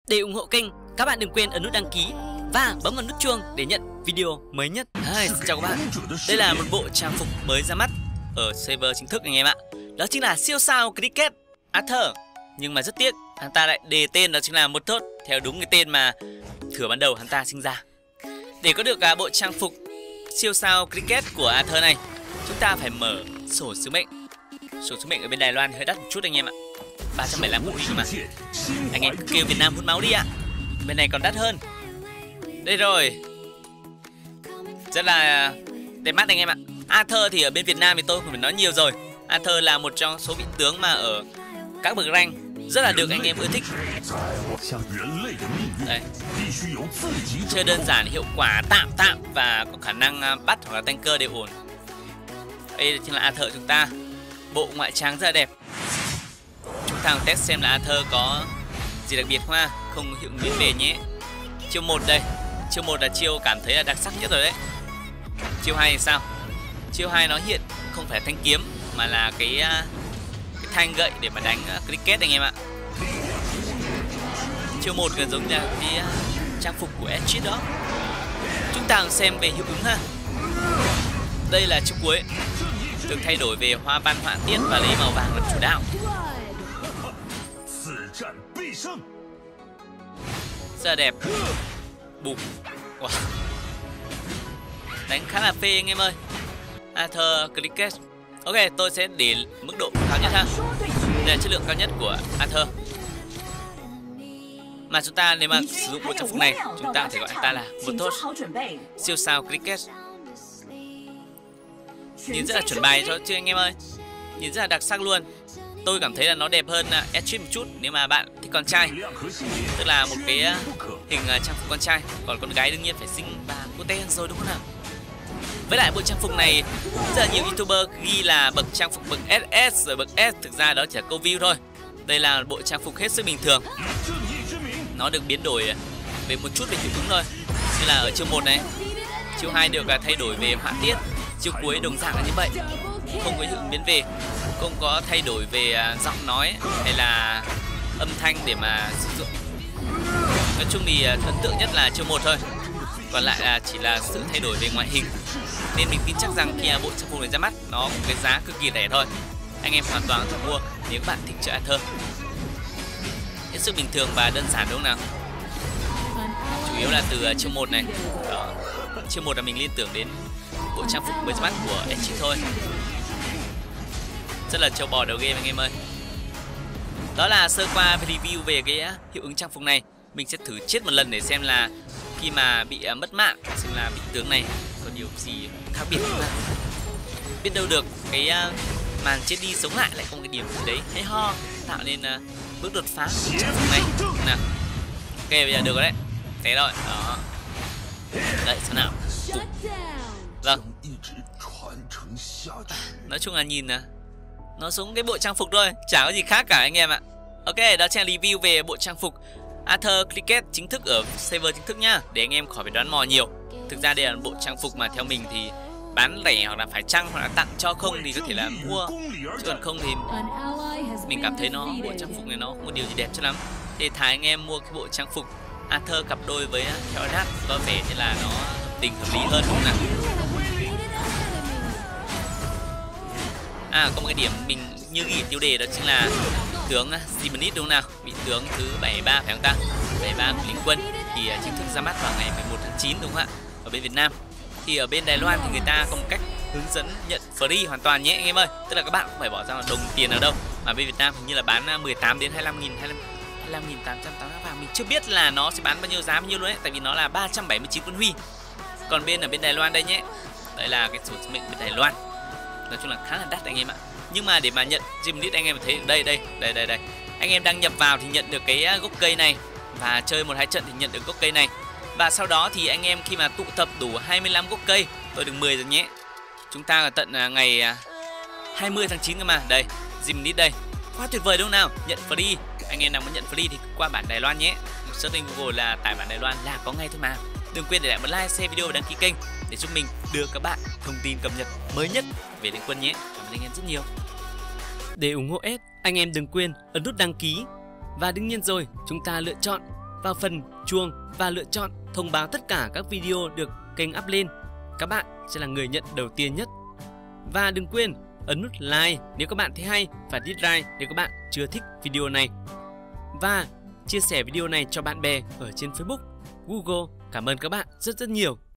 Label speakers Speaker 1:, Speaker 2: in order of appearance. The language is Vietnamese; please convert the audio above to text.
Speaker 1: Để ủng hộ kênh, các bạn đừng quên ấn nút đăng ký và bấm vào nút chuông để nhận video mới nhất. Xin chào các bạn. Đây là một bộ trang phục mới ra mắt ở server chính thức anh em ạ. Đó chính là siêu sao Cricket Arthur. Nhưng mà rất tiếc, hắn ta lại đề tên đó chính là Morthos, theo đúng cái tên mà thửa ban đầu hắn ta sinh ra. Để có được bộ trang phục siêu sao Cricket của Arthur này, chúng ta phải mở sổ sứ mệnh. Sổ sứ mệnh ở bên Đài Loan hơi đắt một chút anh em ạ, 375 quốc huy mà. Anh em cứ kêu Việt Nam hút máu đi ạ. Bên này còn đắt hơn. Đây rồi, rất là đẹp mắt anh em ạ. Arthur thì ở bên Việt Nam thì tôi không phải nói nhiều rồi. Arthur là một trong số vị tướng mà ở các bậc rank rất là được anh em ưa thích. Đây, chơi đơn giản, hiệu quả, tạm và có khả năng bắt hoặc là tanker đều ổn. Đây chính là Arthur chúng ta. Bộ ngoại trang rất là đẹp. Chúng ta test xem là Arthur có gì đặc biệt không ha. Không hiệu biến về nhé. Chiêu 1 đây. Chiêu 1 là chiêu cảm thấy là đặc sắc nhất rồi đấy. Chiêu 2 thì sao? Chiêu 2 nó hiện không phải thanh kiếm mà là cái thanh gậy để mà đánh cricket anh em ạ. Chiêu 1 gần giống như là cái trang phục của Edge đó. Chúng ta xem về hiệu ứng ha. Đây là chiêu cuối, được thay đổi về hoa văn họa tiết và lấy màu vàng làm chủ đạo. Rất là đẹp. Bụp. Wow. Đánh khá là phê anh em ơi. Arthur Cricket. Ok, tôi sẽ để mức độ cao nhất ha. Đây là chất lượng cao nhất của Arthur. Mà chúng ta nếu mà sử dụng bộ trang phục này, chúng ta có thể gọi anh ta là Morthos, siêu sao Cricket. Nhìn rất là chuẩn bài cho chứ anh em ơi. Nhìn rất là đặc sắc luôn. Tôi cảm thấy là nó đẹp hơn Edge một chút nếu mà bạn thích con trai. Tức là một cái hình trang phục con trai. Còn con gái đương nhiên phải xinh và cute rồi đúng không nào. Với lại bộ trang phục này rất là nhiều youtuber ghi là bậc trang phục bậc SS rồi bậc S. Thực ra đó chỉ là câu view thôi. Đây là bộ trang phục hết sức bình thường. Nó được biến đổi về một chút về hiệu ứng thôi. Như là ở chiêu 1 này, chiêu 2 được thay đổi về họa tiết, chiêu cuối đồng dạng là như vậy. Không có hiệu ứng biến về, không có thay đổi về giọng nói hay là âm thanh để mà sử dụng. Nói chung thì ấn tượng nhất là chiêu 1 thôi. Còn lại là chỉ là sự thay đổi về ngoại hình. Nên mình tin chắc rằng khi bộ trang phục này ra mắt, nó có cái giá cực kỳ rẻ thôi. Anh em hoàn toàn có thể mua nếu các bạn thích chơi Arthur. Hết sức bình thường và đơn giản đúng không nào? Chủ yếu là từ chiêu 1 này. Đó. Chiêu 1 là mình liên tưởng đến bộ trang phục mới ra mắt của Edge thôi. Rất là trâu bò đầu game anh em ơi. Đó là sơ qua review về cái hiệu ứng trang phục này. Mình sẽ thử chết một lần để xem là khi mà bị mất mạng, xem là vị tướng này có điều gì khác biệt không ạ. Biết đâu được cái màn chết đi sống lại lại có một cái điểm gì đấy hay ho, tạo nên bước đột phá của trang phục này. Nào. Ok, bây giờ được rồi đấy. Thế rồi, đó. Đấy, sao nào. Vâng. Nói chung là nhìn nó giống cái bộ trang phục thôi, chả có gì khác cả anh em ạ. Ok, đó chính là review về bộ trang phục Arthur Cricket chính thức ở server chính thức nhá, để anh em khỏi phải đoán mò nhiều. Thực ra đây là bộ trang phục mà theo mình thì bán lẻ hoặc là phải chăng hoặc là tặng cho không thì có thể là mua, chứ còn không thì mình cảm thấy bộ trang phục này nó không có điều gì đẹp cho lắm. Thì thà anh em mua cái bộ trang phục Arthur cặp đôi với Theodat có vẻ như là nó tình hợp lý hơn đúng không nào? Có một cái điểm mình như ghi tiêu đề đó chính là tướng Zimonid đúng không nào? Vị tướng thứ 73 phải không ta? 73 của lính quân thì chính thức ra mắt vào ngày 11 tháng 9 đúng không ạ? Ở bên Việt Nam. Thì ở bên Đài Loan thì người ta có một cách hướng dẫn nhận free hoàn toàn nhé anh em ơi. Tức là các bạn không phải bỏ ra đồng tiền nào đâu. Mà bên Việt Nam hình như là bán 18 đến 25.880 vàng. Mình chưa biết là nó sẽ bán bao nhiêu giá bao nhiêu luôn đấy. Tại vì nó là 379 quân huy. Còn ở bên Đài Loan đây nhé. Đây là cái sổ sứ mệnh bên Đài Loan. Nói chung là khá là đắt anh em ạ. Nhưng mà để mà nhận Zimonid anh em thấy đây. Anh em đăng nhập vào thì nhận được cái gốc cây này. Và chơi 1-2 trận thì nhận được gốc cây này. Và sau đó thì anh em khi mà tụ tập đủ 25 gốc cây, tôi được 10 rồi nhé. Chúng ta ở tận ngày 20 tháng 9 cơ mà. Đây, Zimonid đây. Quá tuyệt vời đúng không nào? Nhận free. Anh em nào muốn nhận free thì qua bản Đài Loan nhé. Search trên Google là tải bản Đài Loan là có ngay thôi mà. Đừng quên để lại một like, share video và đăng ký kênh để giúp mình đưa các bạn thông tin cập nhật mới nhất về Liên Quân nhé. Cảm ơn anh em rất nhiều. Để ủng hộ S, anh em đừng quên ấn nút đăng ký. Và đương nhiên rồi, chúng ta lựa chọn vào phần chuông và lựa chọn thông báo tất cả các video được kênh up lên. Các bạn sẽ là người nhận đầu tiên nhất. Và đừng quên ấn nút like nếu các bạn thấy hay và dislike nếu các bạn chưa thích video này. Và chia sẻ video này cho bạn bè ở trên Facebook, Google. Cảm ơn các bạn rất nhiều.